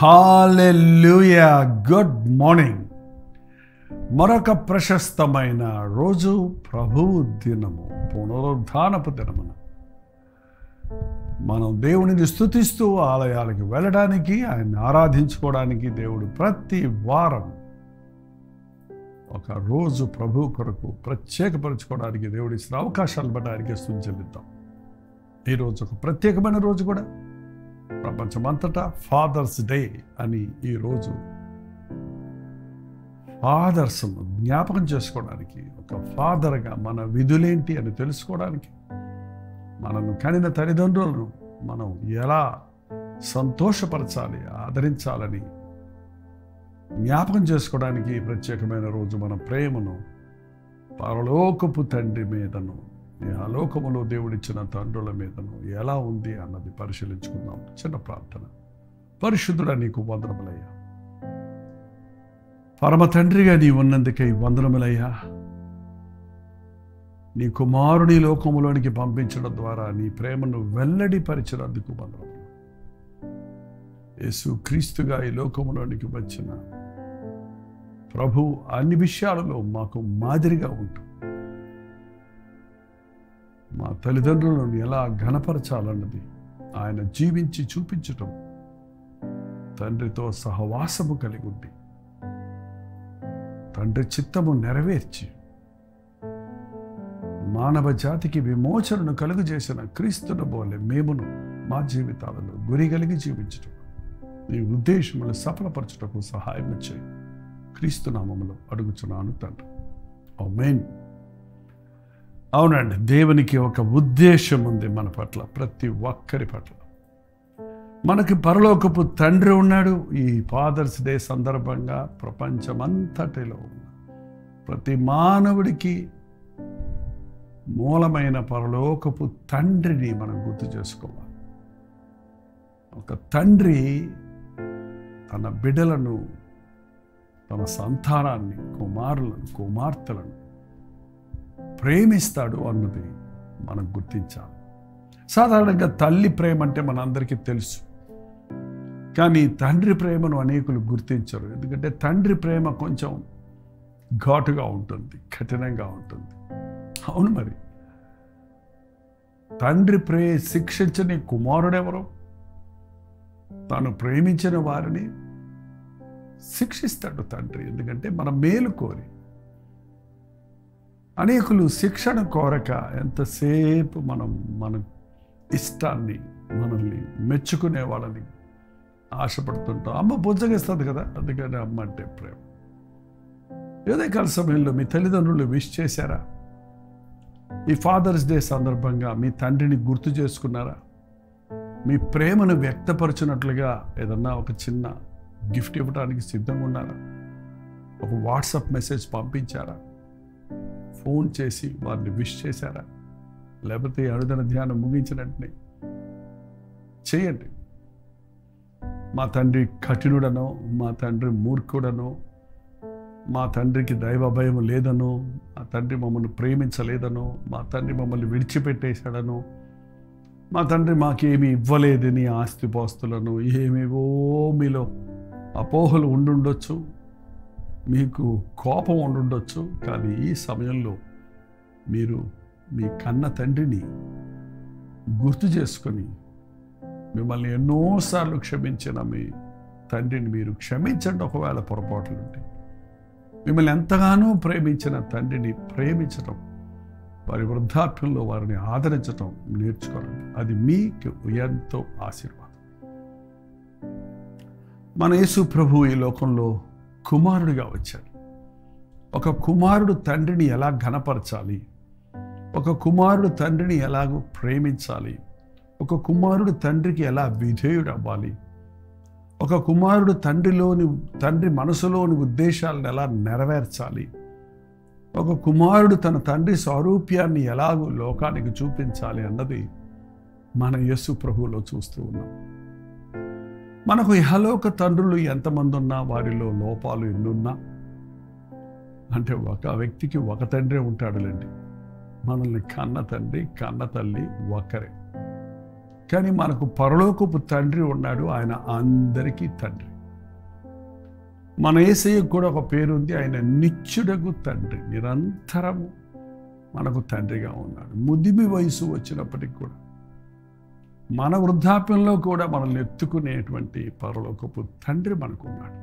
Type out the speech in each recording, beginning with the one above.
హల్లెలూయా. Good morning. మరొక ప్రశస్తమైన రోజు, ప్రభువు దినము, పునరుద్ధానపు దినమున మనం దేవునిని స్తుతిస్తూ ఆలయాలకు వెళ్ళడానికి, ఆయన్ని ఆరాధించుకోవడానికి దేవుడు ప్రతి వారం ఒక రోజు ప్రభు కొరకు ప్రత్యేకపరచుకోవడానికి దేవుడు ఇచ్చిన అవకాశాలు బట్టి ఆయనకి స్తుతి చెల్లిద్దాం. ఈరోజు ఒక ప్రత్యేకమైన రోజు కూడా, ప్రపంచమంతటా ఫాదర్స్ డే అని ఈరోజు ఫాదర్స్ను జ్ఞాపకం చేసుకోవడానికి, ఒక ఫాదర్గా మన విధులేంటి అని తెలుసుకోవడానికి, మనను కనిన తల్లిదండ్రులను మనం ఎలా సంతోషపరచాలి, ఆదరించాలని జ్ఞాపకం చేసుకోవడానికి ప్రత్యేకమైన రోజు. మన ప్రేమను పరలోకపు తండ్రి మీదను, ఆలోకములో దేవుడిచ్చిన తండ్రుల మీదను ఎలా ఉంది అన్నది పరిశీలించుకుందాం. చిన్న ప్రార్థన. పరిశుద్ధుడా, నీకు వందనములయ్యా. పరమ తండ్రిగా నీ ఉన్నందుకై వందనములయ్యా. నీ కుమారుని లోకములోనికి పంపించడం ద్వారా నీ ప్రేమను వెల్లడిపరిచినందుకు వందనములు. యేసు క్రీస్తుగా ఈ లోకములోనికి వచ్చిన ప్రభు అన్ని విషయాలలో మాకు మాదిరిగా ఉంటుంది. మా తల్లిదండ్రులను ఎలా ఘనపరచాలన్నది ఆయన జీవించి చూపించటం, తండ్రితో సహవాసము కలిగి ఉండి తండ్రి చిత్తము నెరవేర్చి మానవ జాతికి విమోచనను కలుగజేసిన క్రీస్తును పోలే మేమును మా జీవితాలలో గురి కలిగి జీవించటం, నీ ఉద్దేశములు సఫలపరచుటకు సహాయం చేయి. క్రీస్తు నామములో అడుగుచున్నాను తండ్రి, ఆమేన్. అవునండి, దేవునికి ఒక ఉద్దేశం ఉంది మన పట్ల, ప్రతి ఒక్కరి పట్ల. మనకి పరలోకపు తండ్రి ఉన్నాడు. ఈ ఫాదర్స్ డే సందర్భంగా ప్రపంచమంతటిలో ఉన్న ప్రతి మానవుడికి మూలమైన పరలోకపు తండ్రిని మనం గుర్తు చేసుకోవాలి. ఒక తండ్రి తన బిడ్డలను, తన సంతానాన్ని, కుమారులను, కుమార్తెలను ప్రేమిస్తాడు అన్నది మనం గుర్తించాలి. సాధారణంగా తల్లి ప్రేమ అంటే మనందరికీ తెలుసు, కానీ తండ్రి ప్రేమను అనేకులు గుర్తించరు. ఎందుకంటే తండ్రి ప్రేమ కొంచెం ఘాటుగా ఉంటుంది, కఠినంగా ఉంటుంది. అవును, మరి తండ్రి శిక్షించని కుమారుడెవరో తాను ప్రేమించిన వారిని శిక్షిస్తాడు తండ్రి. ఎందుకంటే మన మేలు కోరి. అనేకులు శిక్షణ కోరక ఎంతసేపు మన ఇష్టాన్ని, మనల్ని మెచ్చుకునే వాళ్ళని ఆశపడుతుంటాం. అమ్మ బుజ్జగిస్తుంది కదా, అందుకని అమ్మ అంటే ప్రేమ. ఉదయకాల సమయంలో మీ తల్లిదండ్రులు విష్ చేశారా? ఈ ఫాదర్స్ డే సందర్భంగా మీ తండ్రిని గుర్తు చేసుకున్నారా? మీ ప్రేమను వ్యక్తపరచినట్లుగా ఏదన్నా ఒక చిన్న గిఫ్ట్ ఇవ్వడానికి సిద్ధంగా ఉన్నారా? ఒక వాట్సాప్ మెసేజ్ పంపించారా? ఫోన్ చేసి వారిని విష్ చేశారా? లేకపోతే అనుదిన ధ్యానం ముగించిన వెంటనే చేయండి. మా తండ్రి కఠినుడనో, మా తండ్రి మూర్ఖుడనో, మా తండ్రికి దైవ భయం లేదనో, మా తండ్రి మమ్మల్ని ప్రేమించలేదనో, మా తండ్రి మమ్మల్ని విడిచిపెట్టేశాడనో, మా తండ్రి మాకేమీ ఇవ్వలేదని ఆస్తిపాస్తులను, ఏమేవో మీలో అపోహలు ఉండుండొచ్చు, మీకు కోపం ఉండుండొచ్చు. కానీ ఈ సమయంలో మీరు మీ కన్న తండ్రిని గుర్తు చేసుకొని, మిమ్మల్ని ఎన్నోసార్లు క్షమించిన మీ తండ్రిని మీరు క్షమించండి. ఒకవేళ పొరపాట్లు ఉంటే మిమ్మల్ని ఎంతగానో ప్రేమించిన తండ్రిని ప్రేమించటం, వారి వృద్ధాప్యంలో వారిని ఆదరించటం నేర్చుకోండి. అది మీకు ఎంతో ఆశీర్వాదం. మన యేసు ప్రభు ఈ లోకంలో కుమారుడిగా వచ్చాడు. ఒక కుమారుడు తండ్రిని ఎలా ఘనపరచాలి, ఒక కుమారుడు తండ్రిని ఎలాగో ప్రేమించాలి, ఒక కుమారుడు తండ్రికి ఎలా విధేయుడు అవ్వాలి, ఒక కుమారుడు తండ్రి మనసులోని ఉద్దేశాలను ఎలా నెరవేర్చాలి, ఒక కుమారుడు తన తండ్రి స్వరూప్యాన్ని ఎలాగో లోకానికి చూపించాలి అన్నది మన యేసు ప్రభువులో చూస్తూ ఉన్నాం. మనకు ఇహలోక తండ్రులు ఎంతమంది ఉన్నా, వారిలో లోపాలు ఎన్నున్నా, అంటే ఒక వ్యక్తికి ఒక తండ్రే ఉంటాడులేండి. మనల్ని కన్న తండ్రి, కన్న తల్లి ఒక్కరే. కానీ మనకు పరలోకపు తండ్రి ఉన్నాడు. ఆయన అందరికీ తండ్రి. మన యేసయ్యకు కూడా ఒక పేరు ఉంది. ఆయన నిత్యుడగు తండ్రి, నిరంతరము మనకు తండ్రిగా ఉన్నాడు. ముదిమి వయసు వచ్చినప్పటికి కూడా, మన వృద్ధాప్యంలో కూడా మనల్ని ఎత్తుకునేటువంటి పరలోకపు తండ్రి మనకు ఉన్నాడు.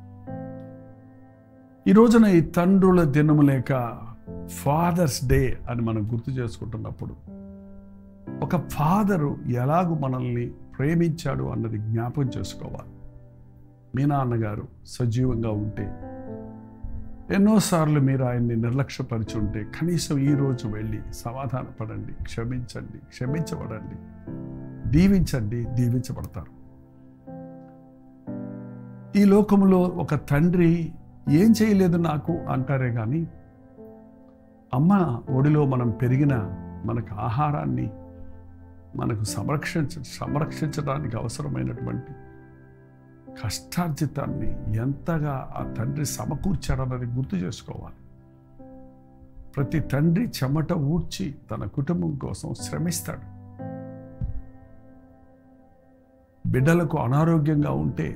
ఈ రోజున ఈ తండ్రుల దినము లేక ఫాదర్స్ డే అని మనం గుర్తు చేసుకుంటున్నప్పుడు, ఒక ఫాదరు ఎలాగూ మనల్ని ప్రేమించాడు అన్నది జ్ఞాపకం చేసుకోవాలి. మీ నాన్నగారు సజీవంగా ఉంటే, ఎన్నోసార్లు మీరు ఆయన్ని నిర్లక్ష్యపరిచి ఉంటే, కనీసం ఈరోజు వెళ్ళి సమాధానపడండి, క్షమించండి, క్షమించబడండి, దీవించండి, దీవించబడతారు. ఈ లోకంలో ఒక తండ్రి ఏం చేయలేదు నాకు అంటారే కానీ, అమ్మ ఒడిలో మనం పెరిగిన మనకు ఆహారాన్ని మనకు సంరక్షించడానికి అవసరమైనటువంటి కష్టార్జితాన్ని ఎంతగా ఆ తండ్రి సమకూర్చాడన్నది గుర్తు చేసుకోవాలి. ప్రతి తండ్రి చెమట ఊడ్చి తన కుటుంబం కోసం శ్రమిస్తాడు. బిడ్డలకు అనారోగ్యంగా ఉంటే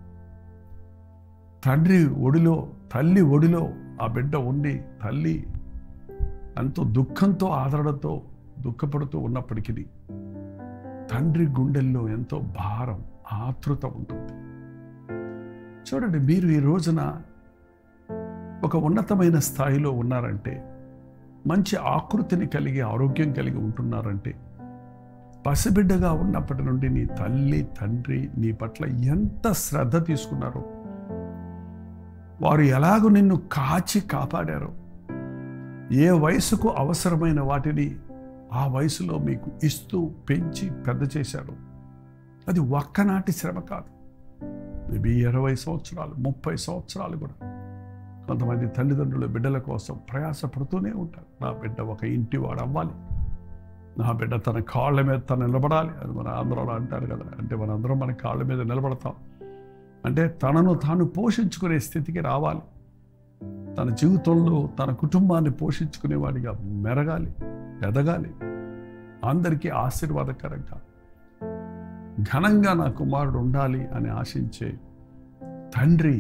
తండ్రి ఒడిలో, తల్లి ఒడిలో ఆ బిడ్డ ఉండి, తల్లి ఎంతో దుఃఖంతో ఆదరణతో దుఃఖపడుతూ ఉన్నప్పటికీ తండ్రి గుండెల్లో ఎంతో భారం, ఆతృత ఉంటుంది. చూడండి, మీరు ఈ రోజున ఒక ఉన్నతమైన స్థాయిలో ఉన్నారంటే, మంచి ఆకృతిని కలిగి ఆరోగ్యం కలిగి ఉంటున్నారంటే, పసిబిడ్డగా ఉన్నప్పటి నుండి నీ తల్లి తండ్రి నీ పట్ల ఎంత శ్రద్ధ తీసుకున్నారో, వారు ఎలాగో నిన్ను కాచి కాపాడారో, ఏ వయసుకు అవసరమైన వాటిని ఆ వయసులో మీకు ఇస్తూ పెంచి పెద్ద చేశారు. అది ఒక్కనాటి శ్రమ కాదు. మేబీ 20 సంవత్సరాలు, 30 సంవత్సరాలు కూడా కొంతమంది తల్లిదండ్రులు బిడ్డల కోసం ప్రయాసపడుతూనే ఉంటారు. నా బిడ్డ ఒక ఇంటివాడు అవ్వాలి, నా బిడ్డ తన కాళ్ళ మీద తను నిలబడాలి. అది మన ఆంధ్రలో అంటారు కదా, అంటే మనందరం మన కాళ్ళ మీద నిలబడతాం అంటే తనను తాను పోషించుకునే స్థితికి రావాలి. తన జీవితంలో తన కుటుంబాన్ని పోషించుకునేవాడిగా మెరగాలి, ఎదగాలి, అందరికీ ఆశీర్వాదకరంగా ఘనంగా నా కుమారుడు ఉండాలి అని ఆశించే తండ్రి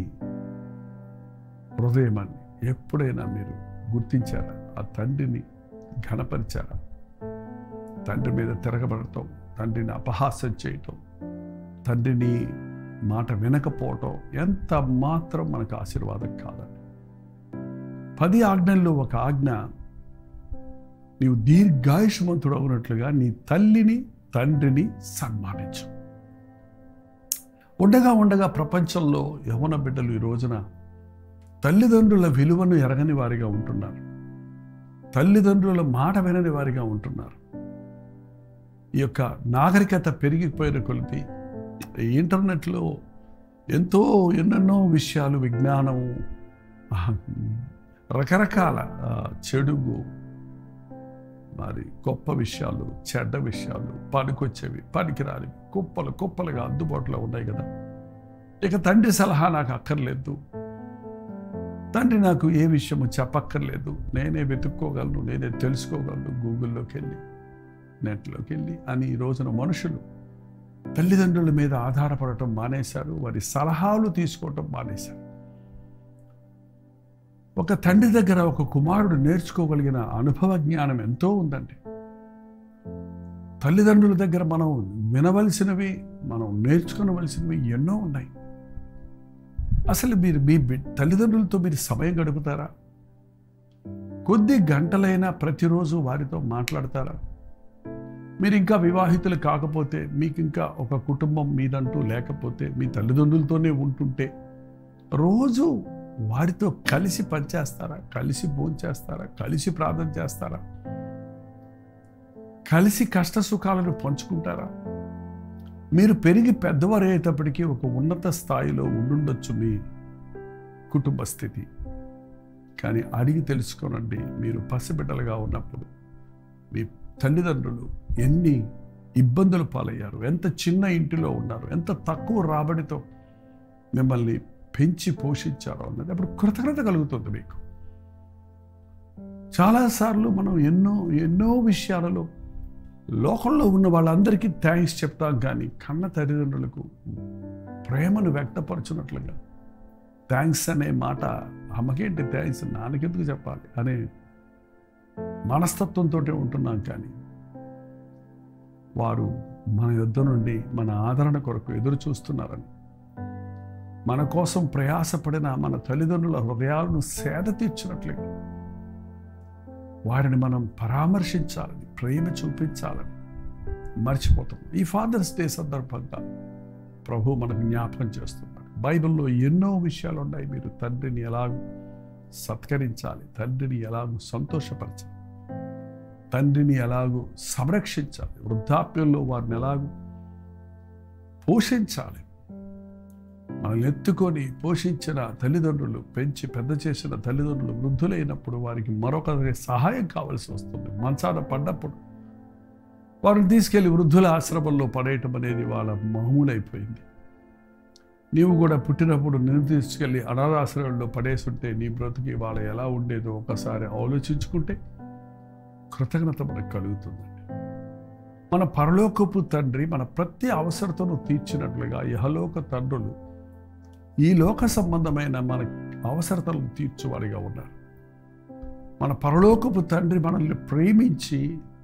హృదయమని ఎప్పుడైనా మీరు గుర్తించారా? ఆ తండ్రిని ఘనపరిచారా? తండ్రి మీద తిరగబడటం, తండ్రిని అపహాస్యం చేయటం, తండ్రిని మాట వినకపోవటం ఎంత మాత్రం మనకు ఆశీర్వాదం కాదండి. 10 ఆజ్ఞల్లో ఒక ఆజ్ఞ, నీవు దీర్ఘాయుష్మంతుడు అవునట్లుగా నీ తల్లిని తండ్రిని సన్మానించు. ఉండగా ఉండగా ప్రపంచంలో యవ్వన బిడ్డలు ఈ రోజున తల్లిదండ్రుల విలువను ఎరగని వారిగా ఉంటున్నారు. తల్లిదండ్రుల మాట వినని వారిగా ఉంటున్నారు. ఈ యొక్క నాగరికత పెరిగిపోయిన కొలది ఇంటర్నెట్లో ఎన్నెన్నో విషయాలు, విజ్ఞానము, రకరకాల చెడుగు, మరి గొప్ప విషయాలు, చెడ్డ విషయాలు, పనికొచ్చేవి, పనికిరానివి కుప్పలుగా అందుబాటులో ఉన్నాయి కదా. ఇక తండ్రి సలహా నాకు అక్కర్లేదు, తండ్రి నాకు ఏ విషయము చెప్పక్కర్లేదు, నేనే వెతుక్కోగలను, నేనే తెలుసుకోగలను, గూగుల్లోకి వెళ్ళి, నెట్లోకి వెళ్ళి అని ఈ రోజున మనుషులు తల్లిదండ్రుల మీద ఆధారపడటం మానేశారు. వారి సలహాలు తీసుకోవటం మానేశారు. ఒక తండ్రి దగ్గర ఒక కుమారుడు నేర్చుకోగలిగిన అనుభవ జ్ఞానం ఎంతో ఉందండి. తల్లిదండ్రుల దగ్గర మనం వినవలసినవి, మనం నేర్చుకోవలసినవి ఎన్నో ఉన్నాయి. అసలు మీరు మీ తల్లిదండ్రులతో మీరు సమయం గడుపుతారా? కొద్ది గంటలైనా ప్రతిరోజు వారితో మాట్లాడతారా? మీరు ఇంకా వివాహితులు కాకపోతే, మీకు ఇంకా ఒక కుటుంబం మీదంటూ లేకపోతే, మీ తల్లిదండ్రులతోనే ఉంటుంటే రోజు వారితో కలిసి పనిచేస్తారా? కలిసి భోంచేస్తారా? కలిసి ప్రార్థన చేస్తారా? కలిసి కష్ట సుఖాలను పంచుకుంటారా? మీరు పెరిగి పెద్దవారు అయ్యేటప్పటికీ ఒక ఉన్నత స్థాయిలో ఉండుండొచ్చు మీ కుటుంబ స్థితి. కానీ అడిగి తెలుసుకోనండి, మీరు పసిబిడ్డలుగా ఉన్నప్పుడు మీ తల్లిదండ్రులు ఎన్ని ఇబ్బందులు పాలయ్యారు, ఎంత చిన్న ఇంటిలో ఉన్నారు, ఎంత తక్కువ రాబడితో మిమ్మల్ని పెంచి పోషించారో అన్నది అప్పుడు కృతజ్ఞత కలుగుతుంది మీకు. చాలాసార్లు మనం ఎన్నో విషయాలలో లోకంలో ఉన్న వాళ్ళందరికీ థ్యాంక్స్ చెప్తాం, కానీ కన్న తల్లిదండ్రులకు ప్రేమను వ్యక్తపరచున్నట్లుగా థ్యాంక్స్ అనే మాట అమ్మకేంటి థ్యాంక్స్, నాన్నకెందుకు చెప్పాలి అనే మనస్తత్వంతో ఉంటున్నాం. కానీ వారు మన యుద్ధ నుండి మన ఆదరణ కొరకు ఎదురు చూస్తున్నారని, మన కోసం ప్రయాసపడిన మన తల్లిదండ్రుల హృదయాలను సేద తీర్చినట్లుగా వారిని మనం పరామర్శించాలని, ప్రేమ చూపించాలని మర్చిపోతాం. ఈ ఫాదర్స్ డే సందర్భంగా ప్రభు మనకు జ్ఞాపకం చేస్తున్నాడు. బైబిల్లో ఎన్నో విషయాలు ఉన్నాయి. మీరు తండ్రిని ఎలాగూ సత్కరించాలి, తండ్రిని ఎలాగూ సంతోషపరచాలి, తండ్రిని ఎలాగూ సంరక్షించాలి, వృద్ధాప్యంలో వారిని ఎలాగూ పోషించాలి. మనల్ని ఎత్తుకొని పోషించిన తల్లిదండ్రులు, పెంచి పెద్ద చేసిన తల్లిదండ్రులు వృద్ధులైనప్పుడు వారికి మరొకరి సహాయం కావాల్సి వస్తుంది. మంచాన పడ్డప్పుడు వారిని తీసుకెళ్లి వృద్ధుల ఆశ్రమంలో పడేయటం అనేది వాళ్ళ మామూలైపోయింది. నీవు కూడా పుట్టినప్పుడు నిన్ను తీసుకెళ్ళి అనాథాశ్రమంలో పడేస్తుంటే నీ బ్రతుకి వాళ్ళ ఎలా ఉండేదో ఒకసారి ఆలోచించుకుంటే కృతజ్ఞత మనకు కలుగుతుందండి. మన పరలోకపు తండ్రి మన ప్రతి అవసరతను తీర్చినట్లుగా ఇహలోక తండ్రులు ఈ లోక సంబంధమైన మన అవసరతలను తీర్చువారిగా ఉన్నారు. మన పరలోకపు తండ్రి మనల్ని ప్రేమించి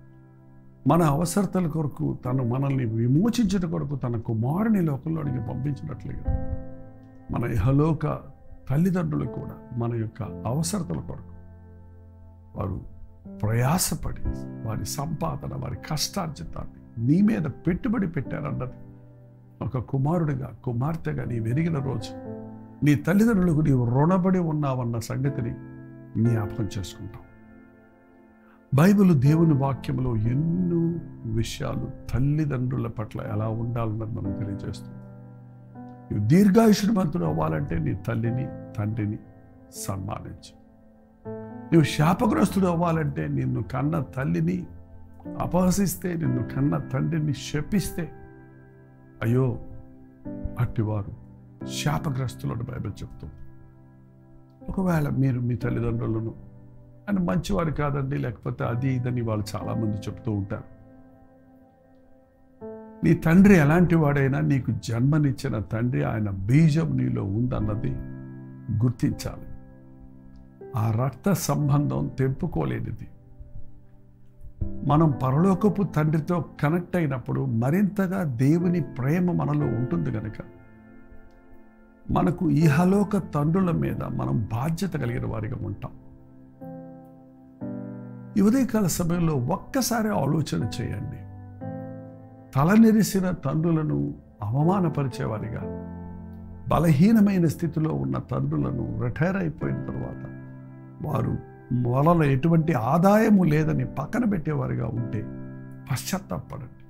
మన అవసరతల కొరకు తను మనల్ని విమోచించడం కొరకు తన కుమారుని లోకంలోనికి పంపించినట్లుగా మన ఇహలోక తల్లిదండ్రులు కూడా మన యొక్క అవసరతల కొరకు వారు ప్రయాసపడి వారి సంపాదన, వారి కష్టార్జితాన్ని నీ మీద పెట్టుబడి పెట్టారన్నది ఒక కుమారుడిగా, కుమార్తెగా నీ వెరిగిన రోజు నీ తల్లిదండ్రులకు నీవు రుణపడి ఉన్నావన్న సంగతిని జ్ఞాపకం చేసుకుంటాం. బైబిల్ దేవుని వాక్యంలో ఎన్నో విషయాలు తల్లిదండ్రుల పట్ల ఎలా ఉండాలన్నది మనం తెలియజేస్తుంది. నువ్వు దీర్ఘాయుష్మంతుడు అవ్వాలంటే నీ తల్లిని, తండ్రిని సన్మానించు. నువ్వు శాపగ్రస్తుడు అవ్వాలంటే నిన్ను కన్న తల్లిని అపహసిస్తే, నిన్ను కన్న తండ్రిని శపిస్తే అయ్యో అట్టివారు శాపగ్రస్తులను బైబిల్ చెప్తుంది. ఒకవేళ మీరు మీ తల్లిదండ్రులను ఆయన మంచివారు కాదండి, లేకపోతే అది ఇదని వాళ్ళు చాలామంది చెప్తూ ఉంటారు. నీ తండ్రి ఎలాంటి వాడైనా నీకు జన్మనిచ్చిన తండ్రి, ఆయన బీజం నీలో ఉందన్నది గుర్తించాలి. ఆ రక్త సంబంధం తెంపుకోలేనిది. మనం పరలోకపు తండ్రితో కనెక్ట్ అయినప్పుడు మరింతగా దేవుని ప్రేమ మనలో ఉంటుంది కనుక మనకు ఇహలోక తండ్రుల మీద మనం బాధ్యత కలిగిన వారిగా ఉంటాం. ఈ ఉదయకాల సమయంలో ఒక్కసారి ఆలోచన చేయండి. తలనెరిసిన తండ్రులను అవమానపరిచేవారిగా, బలహీనమైన స్థితిలో ఉన్న తండ్రులను రిటైర్ అయిపోయిన తర్వాత వారు వలన ఎటువంటి ఆదాయము లేదని పక్కన పెట్టేవారుగా ఉంటే పశ్చాత్తాపడండి.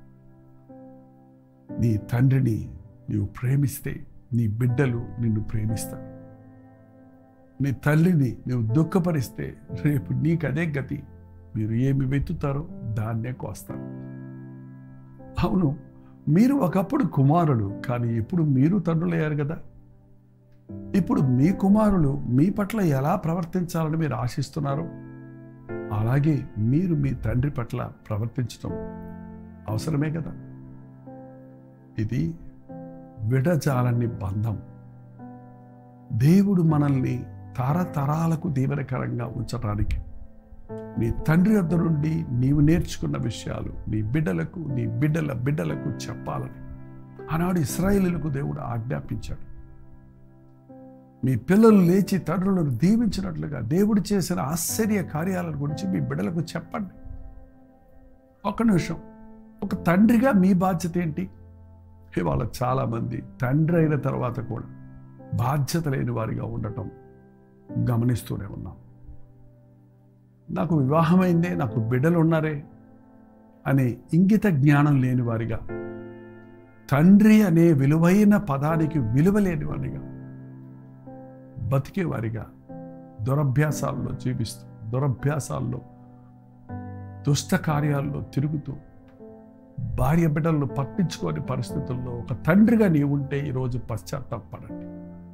నీ తండ్రిని నీవు ప్రేమిస్తే నీ బిడ్డలు నిన్ను ప్రేమిస్తారు. నీ తల్లిని నువ్వు దుఃఖపరిస్తే రేపు నీకు అదే గతి. మీరు ఏమి వెతుతారో దాన్నే కోస్తారు. అవును, మీరు ఒకప్పుడు కుమారులు, కానీ ఇప్పుడు మీరు తండ్రులయ్యారు కదా. ఇప్పుడు మీ కుమారులు మీ పట్ల ఎలా ప్రవర్తించాలని మీరు ఆశిస్తున్నారు, అలాగే మీరు మీ తండ్రి పట్ల ప్రవర్తించడం అవసరమే కదా. ఇది విడజాలని బంధం. దేవుడు మనల్ని తరతరాలకు దీవెనకరంగా ఉంచడానికి నీ తండ్రి వద్ద నుండి నీవు నేర్చుకున్న విషయాలు నీ బిడ్డలకు, నీ బిడ్డల బిడ్డలకు చెప్పాలని ఆనాడు ఇశ్రాయేలీయులకు దేవుడు ఆజ్ఞాపించాడు. మీ పిల్లలు లేచి తండ్రులను దీవించినట్లుగా దేవుడు చేసిన ఆశ్చర్య కార్యాల గురించి మీ బిడ్డలకు చెప్పండి. ఒక నిమిషం, ఒక తండ్రిగా మీ బాధ్యత ఏంటి? ఇవాళ చాలామంది తండ్రి అయిన తర్వాత కూడా బాధ్యత లేని వారిగా ఉండటం గమనిస్తూనే ఉన్నాం. నాకు వివాహమైందే, నాకు బిడ్డలు ఉన్నారే అనే ఇంగిత జ్ఞానం లేని వారిగా, తండ్రి అనే విలువైన పదానికి విలువ లేని వారిగా బతికేవారిగా, దురభ్యాసాల్లో జీవిస్తూ, దురభ్యాసాల్లో దుష్ట కార్యాల్లో తిరుగుతూ, భార్య బిడ్డలను పట్టించుకోని పరిస్థితుల్లో ఒక తండ్రిగా నీవు ఉంటే ఈరోజు పశ్చాత్తాపడండి.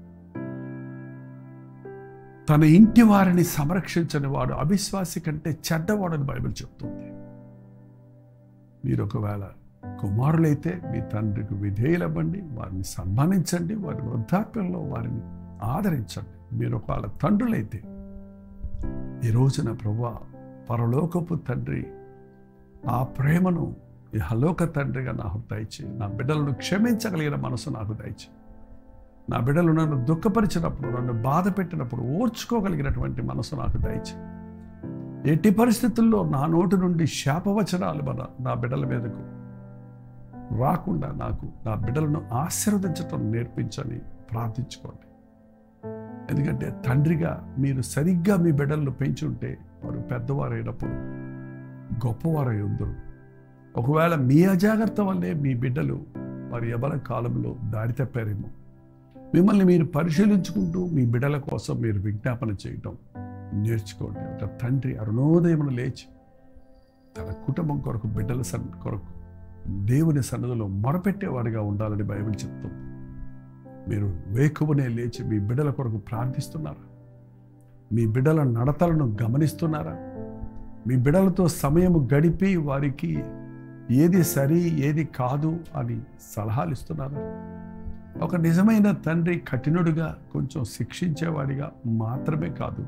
తన ఇంటి వారిని సంరక్షించని వాడు అవిశ్వాసి కంటే చెడ్డవాడని బైబిల్ చెప్తుంది. మీరు ఒకవేళ కుమారులైతే మీ తండ్రికి విధేయులవ్వండి, వారిని సన్మానించండి, వారి వృద్ధాప్యంలో వారిని ఆదరించండి. మీరు ఒకవేళ తండ్రులైతే ఈ రోజున ప్రభువా, పరలోకపు తండ్రి ఆ ప్రేమను ఇహలోక తండ్రిగా నాకు దయచేయి. నా బిడ్డలను క్షమించగలిగిన మనసు నాకు దయచేయి. నా బిడ్డలు నన్ను దుఃఖపరిచినప్పుడు, నన్ను బాధ పెట్టినప్పుడు ఓర్చుకోగలిగినటువంటి మనసు నాకు దయచేయి. ఎట్టి పరిస్థితుల్లో నా నోటి నుండి శాపవచనాలు నా బిడ్డల మీదకు రాకుండా నాకు నా బిడ్డలను ఆశీర్వదించటం నేర్పించని ప్రార్థించుకోండి. ఎందుకంటే తండ్రిగా మీరు సరిగ్గా మీ బిడ్డలను పెంచుంటే వారు పెద్దవారైనప్పుడు గొప్పవారై ఉందరు. ఒకవేళ మీ అజాగ్రత్త వల్లే మీ బిడ్డలు వారి యవ్వన కాలంలో దారి తప్పారేమో. మిమ్మల్ని మీరు పరిశీలించుకుంటూ మీ బిడ్డల కోసం మీరు విజ్ఞాపన చేయటం నేర్చుకోండి. ఒక తండ్రి అరుణోదయమును లేచి తన కుటుంబం కొరకు, బిడ్డల కొరకు దేవుని సన్నిధిలో మొరపెట్టేవాడిగా ఉండాలని బైబిల్ చెప్తుంది. మీరు వేకువనే లేచి మీ బిడ్డల కొరకు ప్రార్థిస్తున్నారా? మీ బిడ్డల నడతలను గమనిస్తున్నారా? మీ బిడ్డలతో సమయం గడిపి వారికి ఏది సరి ఏది కాదు అని సలహాలు ఇస్తున్నారా? ఒక నిజమైన తండ్రి కఠినుడిగా, కొంచెం శిక్షించేవాడిగా మాత్రమే కాదు,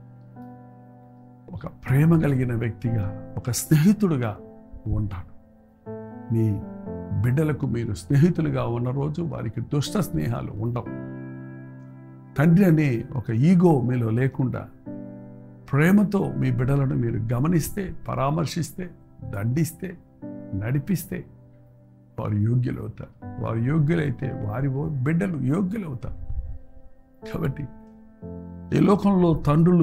ఒక ప్రేమ కలిగిన వ్యక్తిగా, ఒక స్నేహితుడుగా ఉంటాడు. మీ బిడ్డలకు మీరు స్నేహితులుగా ఉన్న రోజు వారికి దుష్ట స్నేహాలు ఉండవు. తండ్రి అనే ఒక ఈగో మీలో లేకుండా ప్రేమతో మీ బిడ్డలను మీరు గమనిస్తే, పరామర్శిస్తే, దండిస్తే, నడిపిస్తే వారు యోగ్యులవుతారు. వారు యోగ్యులైతే వారి బిడ్డలు యోగ్యులవుతారు. కాబట్టి ఈ లోకంలో తండ్రులు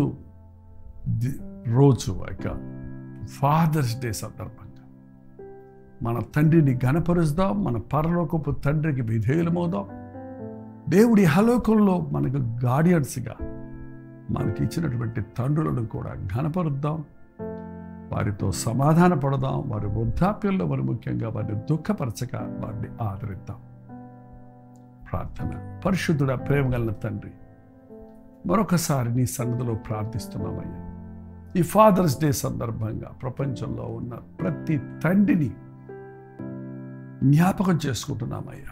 రోజు ఫాదర్స్ డే సందర్భంగా మన తండ్రిని ఘనపరుస్తాం, మన పరలోకపు తండ్రికి విధేయులమవుదాం. దేవుడి ఇహలోకంలో మనకు గార్డియన్స్గా మనకి ఇచ్చినటువంటి తండ్రులను కూడా ఘనపరుద్దాం, వారితో సమాధాన పడదాం. వారి వృద్ధాప్యంలో మరి ముఖ్యంగా వారిని దుఃఖపరచక వారిని ఆదరిద్దాం. ప్రార్థన. పరిశుద్ధుడ, ప్రేమగల తండ్రి, మరొకసారి నీ సన్నిధిలో ప్రార్థిస్తున్నామయ్యా. ఈ ఫాదర్స్ డే సందర్భంగా ప్రపంచంలో ఉన్న ప్రతి తండ్రిని జ్ఞాపకం చేసుకుంటున్నామయ్యా.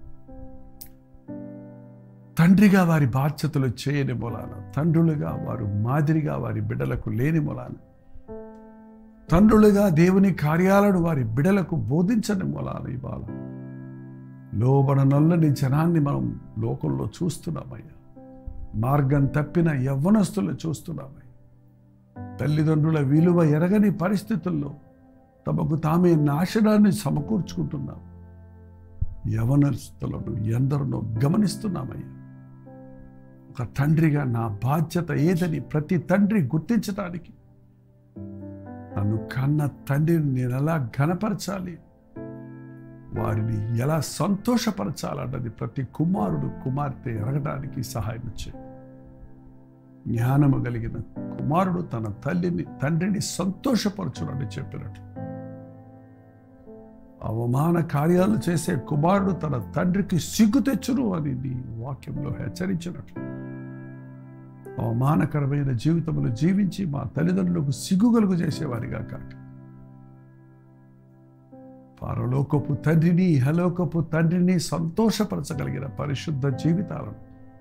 తండ్రిగా వారి బాధ్యతలు చేయని మూలాన, తండ్రులుగా వారు మాదిరిగా వారి బిడ్డలకు లేని మూలాన, తండ్రులుగా దేవుని కార్యాలను వారి బిడ్డలకు బోధించని మూలాన ఇవాళ లోబడనొల్లని జనాన్ని మనం లోకంలో చూస్తున్నామయ్యా. మార్గం తప్పిన యవ్వనస్తులు చూస్తున్నామయ్యా. తల్లిదండ్రుల విలువ ఎరగని పరిస్థితుల్లో తమకు తామే నాశనాన్ని సమకూర్చుకుంటున్నాం. యవ్వనస్తులను ఎందరినో గమనిస్తున్నామయ్యా. ఒక తండ్రిగా నా బాధ్యత ఏదని ప్రతి తండ్రి గుర్తించడానికి, నన్ను కన్న తండ్రిని నేను ఎలా ఘనపరచాలి, వారిని ఎలా సంతోషపరచాలన్నది ప్రతి కుమారుడు కుమార్తె ఎరగడానికి సహాయం చేయి. జ్ఞానము కలిగిన కుమారుడు తన తండ్రిని సంతోషపరచునని చెప్పినట్లు, అవమాన కార్యాలు చేసే కుమారుడు తన తండ్రికి సిగ్గు తెచ్చును అని నీ వాక్యంలో హెచ్చరించినట్లు, అవమానకరమైన జీవితములు జీవించి మా తల్లిదండ్రులకు సిగ్గు కలుగు చేసేవారిగా కాక, పరలోకపు తండ్రిని ఇహలోకపు తండ్రిని సంతోషపరచగలిగిన పరిశుద్ధ జీవితాలను,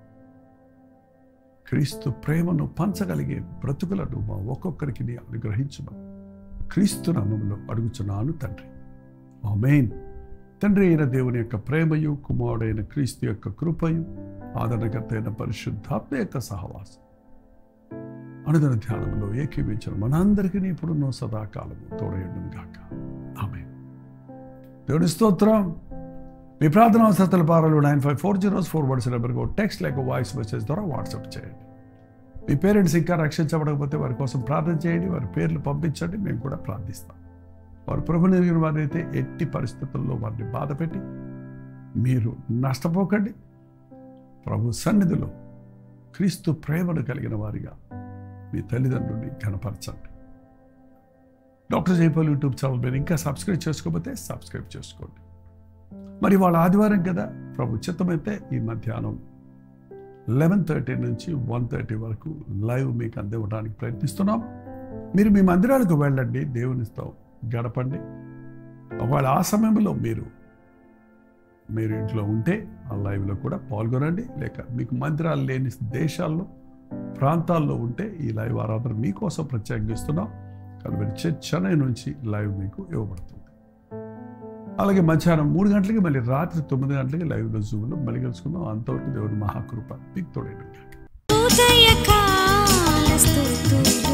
క్రీస్తు ప్రేమను పంచగలిగే బ్రతుకులను మా ఒక్కొక్కరికి నీ అనుగ్రహించమని క్రీస్తు నామములో అడుగుచున్నాను తండ్రి. ఆమేన్. తండ్రి అయిన దేవుని యొక్క ప్రేమయు, కుమారుడైన క్రీస్తు యొక్క కృపయు, ఆదరణకర్త అయిన పరిశుద్ధాత్మ యొక్క సహవాసం అనుదిన ధ్యానంలో ఏకీవించిన మనందరికీ ఇప్పుడున్న సదాకాలము తోడయుండును గాక. ఆమేన్. దేవుని స్తోత్రం. మీ ప్రార్థన అవసరతల పారాలు 9540 నెంబర్కు టెక్స్ట్ లేక వాయిస్ మెసేజ్ ద్వారా వాట్సాప్ చేయండి. మీ పేరెంట్స్ ఇంకా రక్షించబడకపోతే వారి కోసం ప్రార్థన చేయండి. వారి పేర్లు పంపించండి, మేము కూడా ప్రార్థిస్తాం. వారు ప్రభు ఎరిగిన వారైతే ఎట్టి పరిస్థితుల్లో వారిని బాధపెట్టి మీరు నష్టపోకండి. ప్రభు సన్నిధిలో క్రీస్తు ప్రేమను కలిగిన వారిగా మీ తల్లిదండ్రుల్ని ఘనపరచండి. డాక్టర్ జయపాల్ యూట్యూబ్ ఛానల్ మీరు ఇంకా సబ్స్క్రైబ్ చేసుకోకపోతే సబ్స్క్రైబ్ చేసుకోండి. మరి వాళ్ళ ఆదివారం కదా, ప్రభు చిత్తమైతే ఈ మధ్యాహ్నం 11:30 నుంచి 1:30 వరకు లైవ్ మీకు అందివ్వడానికి ప్రయత్నిస్తున్నాం. మీరు మీ మందిరాలకు వెళ్ళండి, దేవునితో గడపండి. ఒకవేళ ఆ సమయంలో మీరు మీరు ఇంట్లో ఉంటే ఆ లైవ్లో కూడా పాల్గొనండి. లేక మీకు మందిరాలు లేని దేశాల్లో, ప్రాంతాల్లో ఉంటే ఈ లైవ్ ఆరాధన మీకోసం ప్రత్యేకంగా ఇస్తున్నాం. కాబట్టి చర్చ్ చెన్నై నుంచి లైవ్ మీకు ఇవ్వబడుతుంది. అలాగే మధ్యాహ్నం 3 గంటలకి, మళ్ళీ రాత్రి 9 గంటలకి లైవ్లో జూమ్లో మళ్ళీ కలుసుకుందాం. అంతవరకు దేవుని మహాకృప మీకు తోడైన